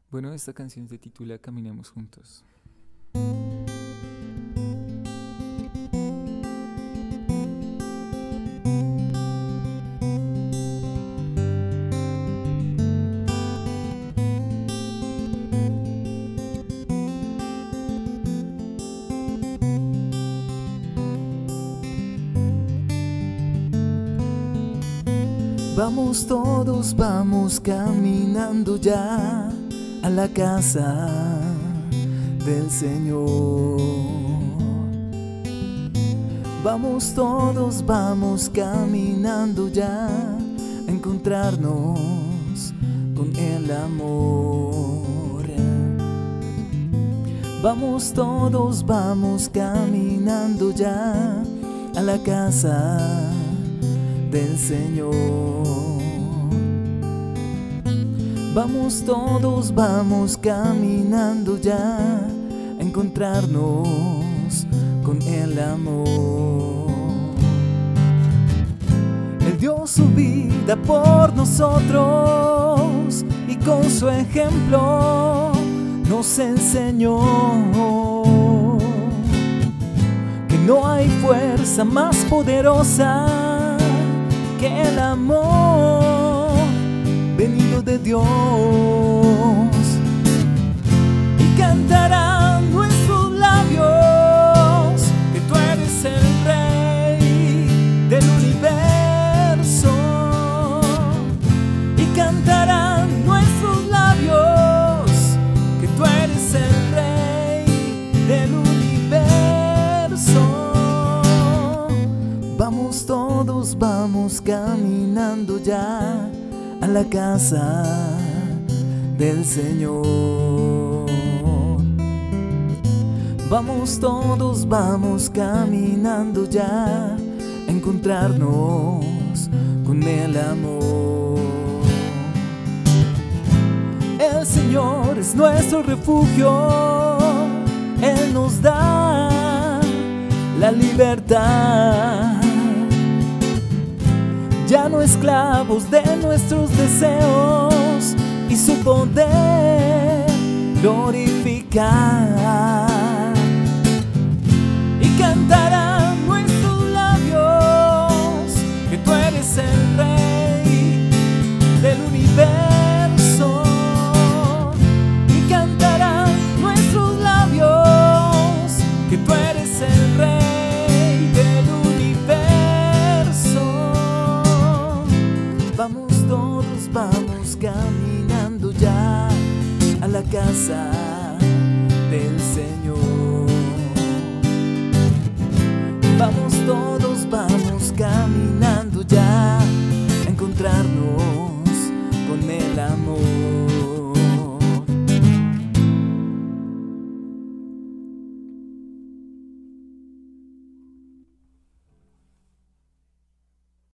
Bueno, esta canción se titula Caminemos Juntos. Vamos todos, vamos caminando ya a la casa del Señor. Vamos todos, vamos caminando ya a encontrarnos con el amor. Vamos todos, vamos caminando ya a la casa del Señor. Vamos todos, vamos caminando ya a encontrarnos con el amor. Él dio su vida por nosotros y con su ejemplo nos enseñó que no hay fuerza más poderosa que el amor venido de Dios. Y cantarán nuestros labios que tú eres el Rey del universo. Y cantarán nuestros labios que tú eres el Rey del universo. Vamos todos, vamos caminando ya a la casa del Señor. Vamos todos, vamos caminando ya a encontrarnos con el amor. El Señor es nuestro refugio, Él nos da la libertad. Ya no esclavos de nuestros deseos y su poder glorificar. Y cantarán nuestros labios que tú eres el Rey del universo. Y cantarán nuestros labios que tú eres el Rey del universo. Vamos todos, vamos caminando ya a la casa